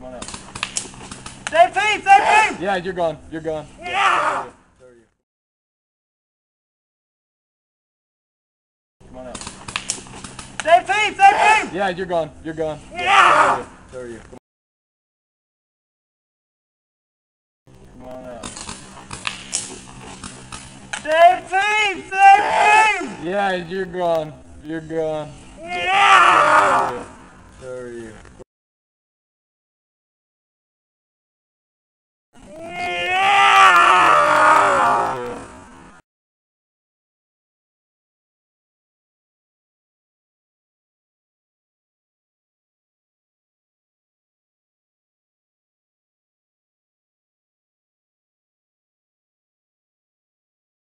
on out. Same team! Same team! Yeah, you're gone. You're gone. Yeah! So are you. Come on out. Same team! Same team! Yeah, you're gone. You're gone. Yeah! So are you. Come on out. Same team! Same team! Yeah, you're gone. You're gone. Yeah! So are you.